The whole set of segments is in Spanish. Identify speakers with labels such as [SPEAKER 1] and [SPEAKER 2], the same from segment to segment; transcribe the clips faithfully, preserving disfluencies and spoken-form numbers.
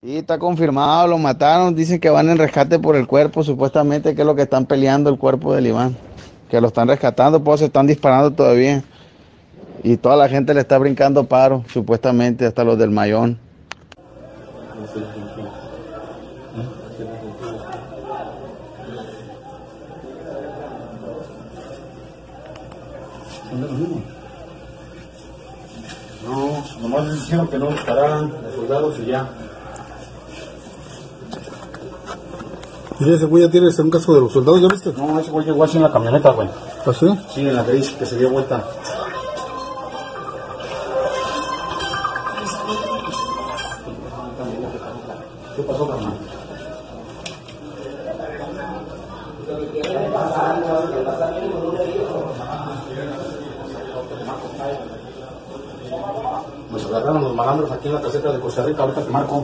[SPEAKER 1] Sí, está confirmado, lo mataron, dicen que van en rescate por el cuerpo, supuestamente que es lo que están peleando el cuerpo del Iván, que lo están rescatando, pues se están disparando todavía. Y toda la gente le está brincando paro, supuestamente, hasta los del Mayón.
[SPEAKER 2] No, nomás les dijeron que no dispararan los soldados y ya.
[SPEAKER 3] ¿Y ese güey ya tiene un casco de los soldados, ya viste?
[SPEAKER 2] No, ese güey llegó así en la camioneta, güey.
[SPEAKER 3] ¿Ah, sí?
[SPEAKER 2] Sí, en la gris, que se dio vuelta. ¿Qué pasó, carnal? Nos agarraron los malandros aquí en la caseta de Costa Rica, ahorita te marco.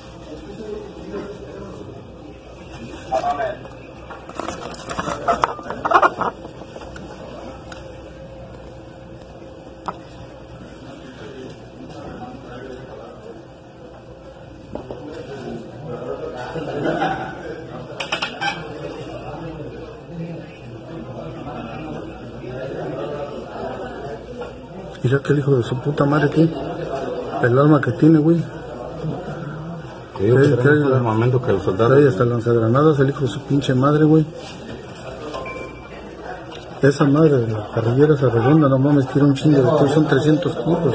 [SPEAKER 3] Mira que el hijo de su puta madre aquí, el arma que tiene, güey.
[SPEAKER 2] Te digo que trae el armamento que los soldados...
[SPEAKER 3] Trae hasta lanzagranadas, el hijo de su pinche madre, güey. Esa madre de la carrillera esa redonda, no mames, tira un chingo de todo, son trescientos kilos.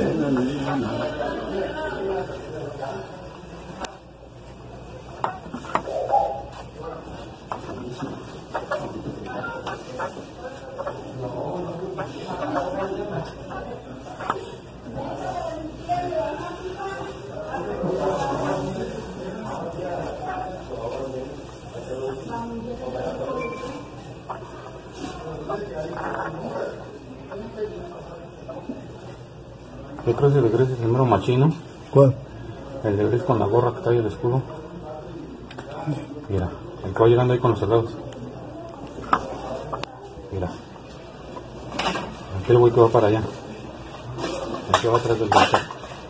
[SPEAKER 2] ¿Qué crees de Gris es el mero machino?
[SPEAKER 3] ¿Cuál?
[SPEAKER 2] El de Gris con la gorra que trae el escudo. Mira, el que va llegando ahí con los soldados. Mira. Aquel güey que va para allá. El que va atrás del barco.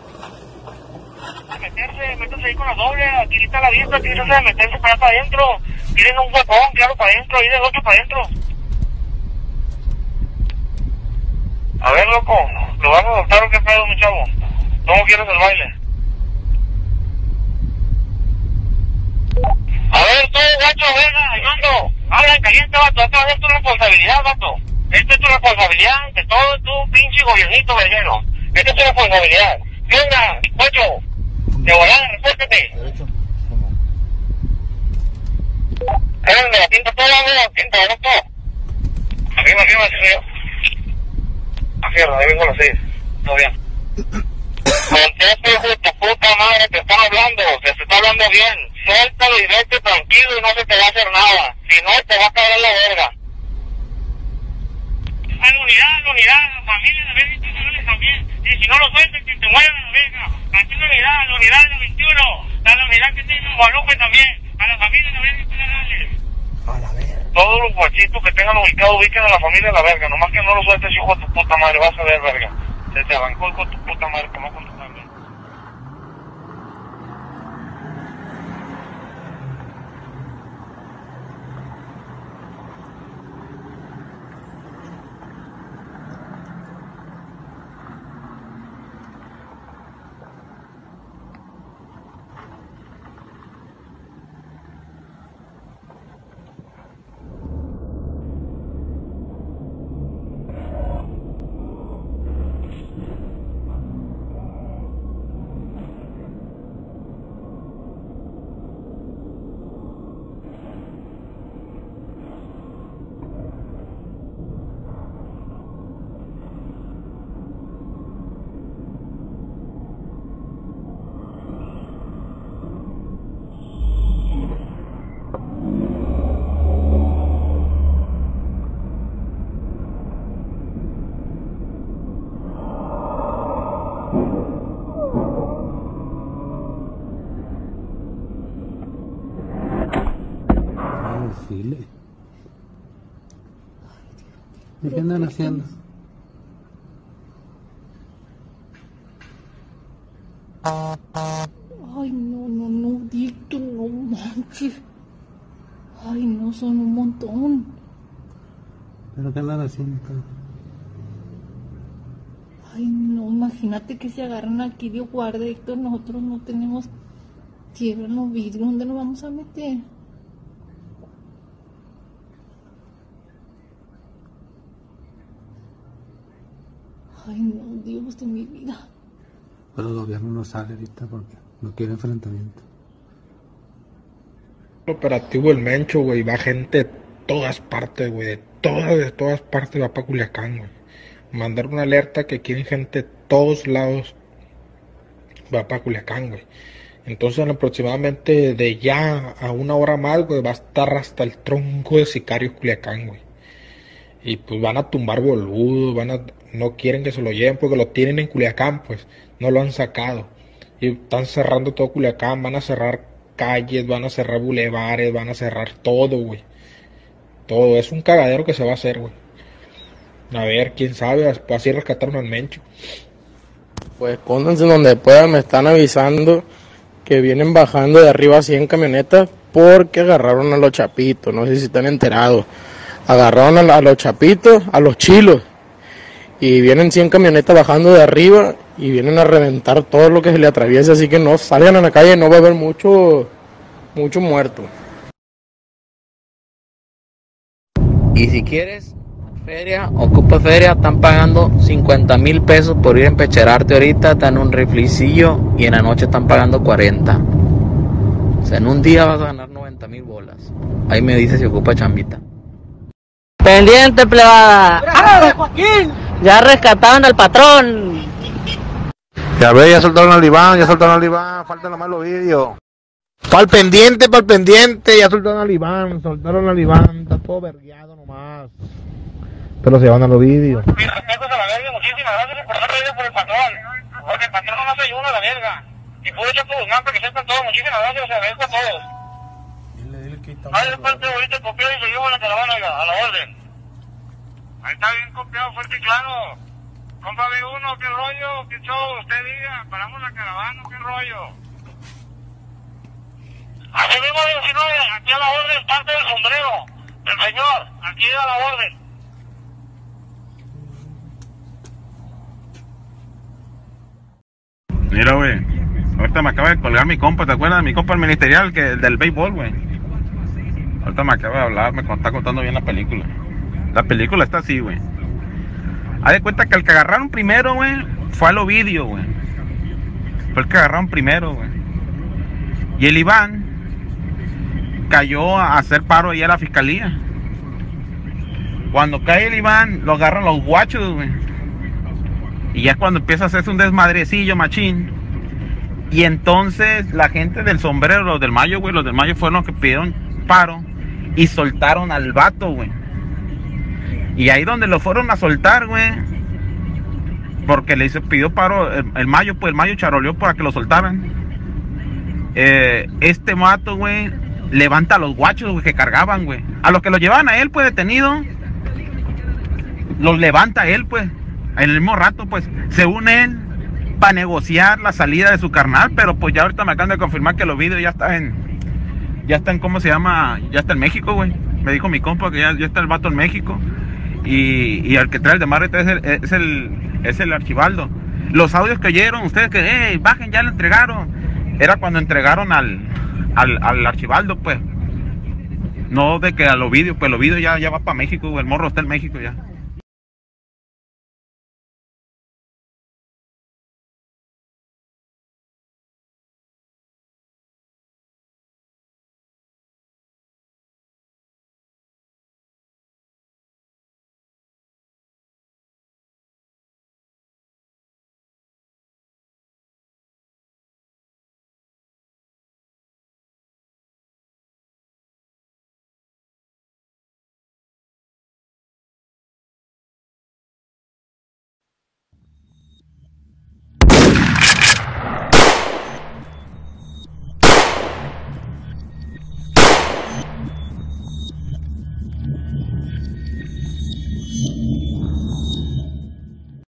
[SPEAKER 4] Meterse, métase ahí con la doble, aquí está la vista, aquí no se meterse para allá para adentro. Tienen un huecón, claro, para adentro, ahí del otro para adentro. A ver, loco, ¿lo vas a adoptar o qué pedo, mi chavo? ¿Cómo quieres el baile? A ver, tú, gacho, venga, ayundo. Habla en caliente, vato, esta es tu responsabilidad, vato. Esta es tu responsabilidad de todo tu pinche gobiernito verguero. Esta es tu responsabilidad. Venga, guacho, de volada, respétate. Venga, la pinta toda, la pinta, loco. Arriba, arriba, arriba. A fierro, ahí vengo a las seis. Todo bien. Contesta, hijo de tu puta madre, te están hablando, te, te está hablando bien. Suéltalo y vete tranquilo y no se te va a hacer nada. Si no, te va a caer en la verga. A la unidad, a la unidad, a la familia, a la verga, y también. Y si no lo sueltas, que te muevan a la verga. Aquí la unidad, a la unidad de la veintiuno. A la unidad que tiene Guadalupe también. A la familia, a la verga, y a la verga. Todos los guachitos que tengan ubicado, ubiquen a la familia a la verga. Nomás que no lo sueltes, hijo de tu puta madre, vas a ver, verga. Se te arrancó con tu puta madre, como con tu madre.
[SPEAKER 2] Chile. ¿Y qué andan haciendo?
[SPEAKER 5] Ay, no, no, no. drogadictos, no manches. Ay, no, son un montón.
[SPEAKER 3] ¿Pero qué andan haciendo?
[SPEAKER 5] Ay, no, imagínate que se agarran aquí de guardia, Héctor. Nosotros no tenemos tierra en los vidrios. ¿Dónde nos vamos a meter? Ay, no, Dios de mi vida.
[SPEAKER 3] Pero el gobierno no sale ahorita porque no quiere enfrentamiento.
[SPEAKER 6] Operativo El Mencho, güey, va gente de todas partes, güey, de todas, de todas partes va para Culiacán, güey. Mandar una alerta que quieren gente de todos lados, va para Culiacán, güey. Entonces aproximadamente de ya a una hora más, güey, va a estar hasta el tronco de sicarios Culiacán, güey. Y pues van a tumbar boludos, van a, no quieren que se lo lleven porque lo tienen en Culiacán, pues, no lo han sacado. Y están cerrando todo Culiacán, van a cerrar calles, van a cerrar bulevares, van a cerrar todo, güey. Todo, es un cagadero que se va a hacer, güey. A ver, quién sabe, así rescataron al Mencho.
[SPEAKER 7] Pues escóndanse donde puedan, me están avisando que vienen bajando de arriba cien camionetas porque agarraron a los chapitos, no sé si están enterados. Agarraron a, la, a los chapitos, a los chilos, y vienen cien camionetas bajando de arriba y vienen a reventar todo lo que se le atraviese, así que no salgan a la calle, no va a haber mucho, mucho muerto.
[SPEAKER 8] Y si quieres feria, ocupa feria, están pagando cincuenta mil pesos por ir a empecherarte ahorita, te dan un riflicillo y en la noche están pagando cuarenta. O sea, en un día vas a ganar noventa mil bolas. Ahí me dice si ocupa chambita.
[SPEAKER 9] Pendiente, plebada. ¡Ah, Joaquín! Ya rescataron al patrón.
[SPEAKER 3] Ya ve, ya soltaron al Iván, ya soltaron al Iván, faltan nomás los vídeos. Pa'l pendiente, pa'l pendiente, ya soltaron al Iván, soltaron al Iván, está todo vergueado nomás. Pero se van a los vídeos.
[SPEAKER 4] Mis respetos a la verga, muchísimas gracias por haber traído por el patrón. Porque el patrón no se ayuda a la verga. Y pude echar por Guzmán para que sepan todo, muchísimas gracias, se agradezco a todos.
[SPEAKER 3] Dile, dile que está.
[SPEAKER 4] Ahí después te ahorita copiado y seguimos la caravana, oiga, a la orden. Ahí está bien copiado, fuerte y claro. Compa B uno, qué rollo, qué show, usted diga, paramos la caravana, qué rollo. Así mismo diecinueve, aquí a la orden, parte del sombrero del señor, aquí a la orden.
[SPEAKER 2] Mira, güey, ahorita me acaba de colgar mi compa, ¿te acuerdas de mi compa el ministerial, que el del béisbol, güey? Ahorita me acaba de hablar, me está contando bien la película. La película está así, güey. Haz de cuenta que el que agarraron primero, güey, fue al Ovidio, güey. Fue el que agarraron primero, güey. Y el Iván cayó a hacer paro ahí a la fiscalía. Cuando cae el Iván, lo agarran los guachos, güey. Y ya es cuando empieza a hacerse un desmadrecillo, machín. Y entonces la gente del sombrero, los del Mayo, güey, los del Mayo fueron los que pidieron paro y soltaron al vato, güey. Y ahí donde lo fueron a soltar, güey, porque le hizo, pidió paro el, el Mayo, pues el Mayo charoleó para que lo soltaran. Eh, este vato, güey, levanta a los guachos, güey, que cargaban, güey. A los que lo llevaban a él, pues, detenido, los levanta él, pues. En el mismo rato, pues, se une él para negociar la salida de su carnal, pero pues ya ahorita me acaban de confirmar que los vídeos ya están en, ya está en, ¿cómo se llama? Ya está en México, güey. Me dijo mi compa que ya, ya está el vato en México. Y, y el que trae el de Marreta es el, es el, es el Archibaldo. Los audios que oyeron, ustedes que, hey, bajen, ya lo entregaron. Era cuando entregaron al, al, al Archibaldo, pues. No de que a los vídeos, pues los vídeos ya, ya va para México, güey. El morro está en México ya.